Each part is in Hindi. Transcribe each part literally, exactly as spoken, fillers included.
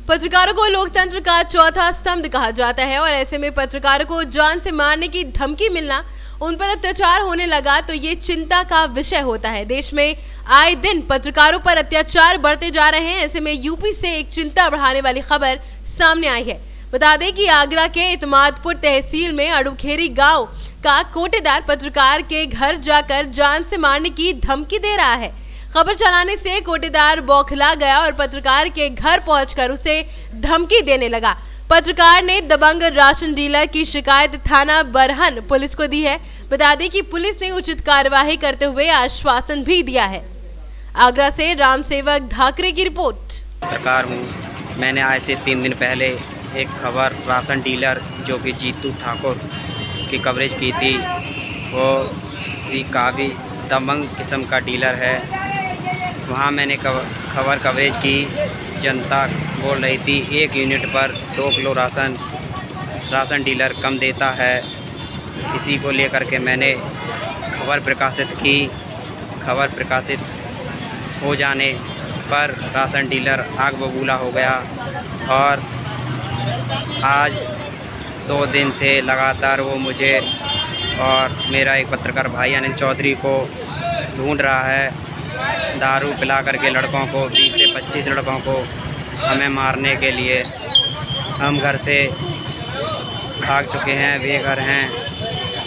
पत्रकारों को लोकतंत्र का चौथा स्तंभ कहा जाता है और ऐसे में पत्रकारों को जान से मारने की धमकी मिलना, उन पर अत्याचार होने लगा तो ये चिंता का विषय होता है। देश में आए दिन पत्रकारों पर अत्याचार बढ़ते जा रहे हैं। ऐसे में यूपी से एक चिंता बढ़ाने वाली खबर सामने आई है। बता दें कि आगरा के इतमादपुर तहसील में अड़ुखेरी गांव का कोटेदार पत्रकार के घर जाकर जान से मारने की धमकी दे रहा है। खबर चलाने से कोटेदार बौखला गया और पत्रकार के घर पहुंचकर उसे धमकी देने लगा। पत्रकार ने दबंग राशन डीलर की शिकायत थाना बरहन पुलिस को दी है। बता दें कि पुलिस ने उचित कार्यवाही करते हुए आश्वासन भी दिया है। आगरा से रामसेवक धाकरे की रिपोर्ट। पत्रकार हूँ। मैंने आज से तीन दिन पहले एक खबर राशन डीलर जो कि जीतू ठाकुर की कवरेज की थी। वो भी काफ़ी दबंग किस्म का डीलर है। वहाँ मैंने खबर कवरेज की। जनता बोल रही थी एक यूनिट पर दो किलो राशन राशन डीलर कम देता है। इसी को लेकर के मैंने खबर प्रकाशित की। खबर प्रकाशित हो जाने पर राशन डीलर आग बबूला हो गया और आज दो दिन से लगातार वो मुझे और मेरा एक पत्रकार भाई अनिल चौधरी को ढूंढ रहा है। दारू पिला करके लड़कों को, बीस से पच्चीस लड़कों को हमें मारने के लिए हम घर से भाग चुके हैं। वे घर हैं,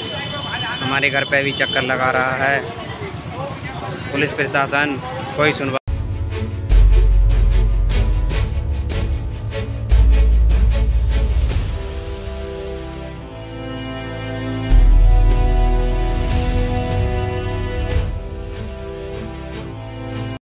हमारे घर पे भी चक्कर लगा रहा है। पुलिस प्रशासन कोई सुनवाई